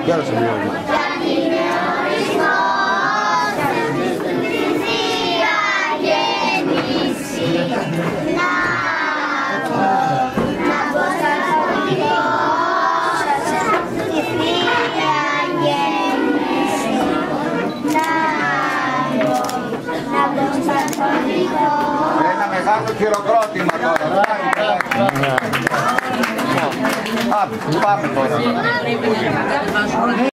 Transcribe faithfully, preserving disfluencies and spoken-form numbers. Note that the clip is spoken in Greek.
Γεια σας, Μιώργη. Ένα μεγάλο χειροκρότημα τώρα. Πάμε τώρα.